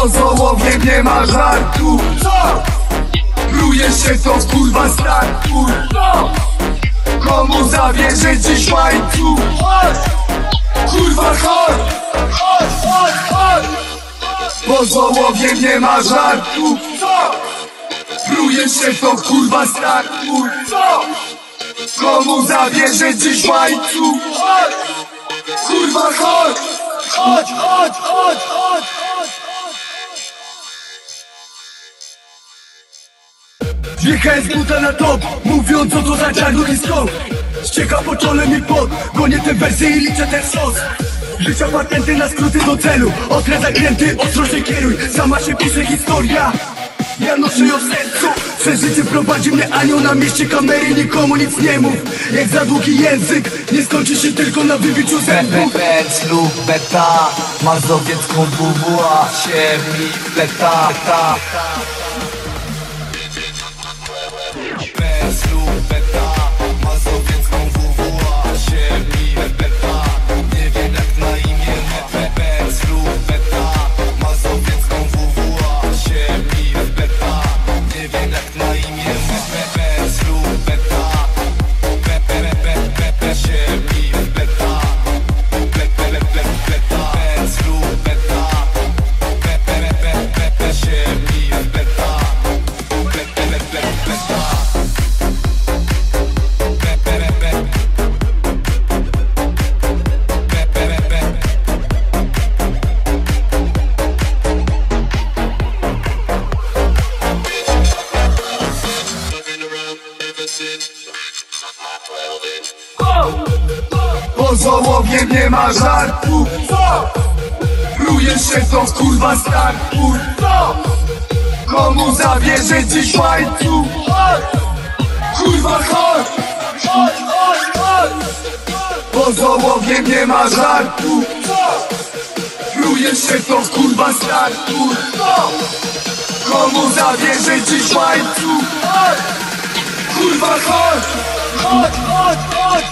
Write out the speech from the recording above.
Po Zołowie nie ma żartu. Co? Plujesz się to kurwa startu. No. Komu zawierzę dziś łańcuch? Chodź! Kurwa chodź! Chodź, chodź, chodź! Po Zołowie nie ma żartu. Co? Plujesz się to kurwa startu. Co? Komu zawierzę dziś łańcuch? Chodź! Kurwa chodź! Chodź, chodź, chodź, chodź! Wjechałem z buta na top, mówiąc co to za czarnuch i skok. Ścieka po czole mi pot, gonię te wersy i liczę ten sos. Życia patenty na skróty do celu, okres zakręty, ostrożnie kieruj. Sama się pisze historia, ja noszę ją w sercu. Przez życie prowadzi mnie anioł na mieście kamery, nikomu nic nie mów. Jak za długi język, nie skończy się tylko na wybiciu zębów. Benz lub beta, mazowiecką WWA się mi pleta. Benz lub beta, mazowiecką WWA się mi pleta. Nie wiem jak na imię. Benz lub beta, mazowiecką WWA się mi pleta. Nie wiem jak na imię. Benz lub beta, się mi pleta. Benz lub beta, się mi pleta. Po Zołowie nie ma żartu. Co? Plujesz się to kurwa startu. Co? Komu zawierzę dziś łańcuch? Chodź! Kurwa chodź! Chodź, chodź, chodź! Po Zołowie nie ma żartu. Co? Plujesz się to kurwa startu. Co? Komu zawierzę dziś łańcuch? Chodź! Kurwa chodź! Chodź, chodź, chodź!